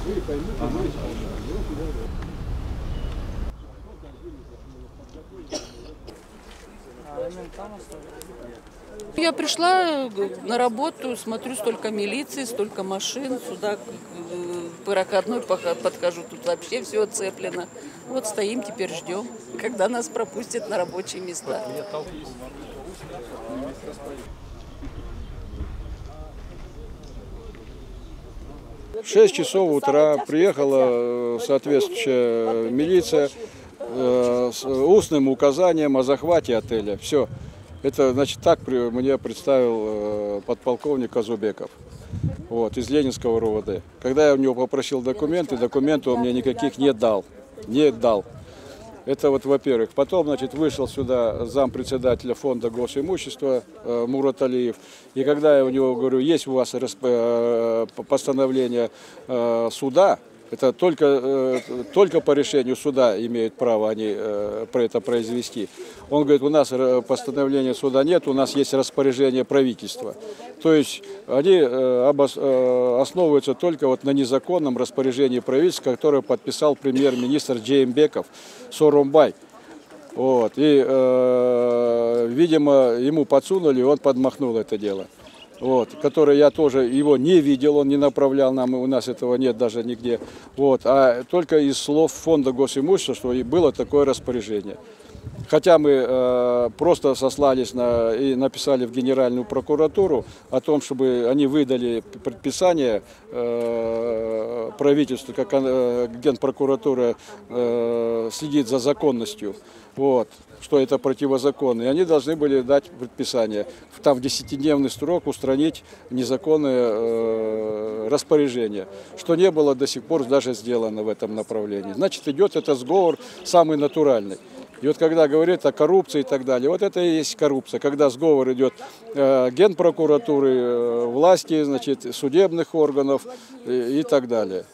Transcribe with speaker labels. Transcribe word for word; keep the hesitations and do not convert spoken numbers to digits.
Speaker 1: Я пришла на работу, смотрю, столько милиции, столько машин, сюда по ракадной подхожу, тут вообще все оцеплено. Вот стоим, теперь ждем, когда нас пропустят на рабочие места.
Speaker 2: В шесть часов утра приехала соответствующая милиция с устным указанием о захвате отеля. Все. Это, значит, так мне представил подполковник Казубеков, вот, из Ленинского РОВД. Когда я у него попросил документы, документы он мне никаких не дал. Не дал. Это вот, во-первых. Потом, значит, вышел сюда зампредседателя фонда госимущества э, Мурат Алиев. И когда я у него говорю, есть у вас расп... э, постановление э, суда, это только, э, только по решению суда имеют право они э, про это произвести. Он говорит, у нас постановления суда нет, у нас есть распоряжение правительства. То есть они э, обос... э, основываются только вот на незаконном распоряжении правительства, которое подписал премьер-министр Джеймбеков Сооронбай. Вот. И, э, видимо, ему подсунули, он подмахнул это дело. Вот, который я тоже его не видел, он не направлял нам, у нас этого нет даже нигде. Вот, а только из слов фонда госимущества, что и было такое распоряжение. Хотя мы э, просто сослались на, и написали в Генеральную прокуратуру о том, чтобы они выдали предписание э, правительству, как э, Генпрокуратура э, следит за законностью, вот, что это противозаконно. И они должны были дать предписание, там в десятидневный срок устранить незаконное э, распоряжение, что не было до сих пор даже сделано в этом направлении. Значит, идет это сговор самый натуральный. И вот когда говорят о коррупции и так далее, вот это и есть коррупция, когда сговор идет э, Генпрокуратуры, э, власти, значит, судебных органов и, и так далее.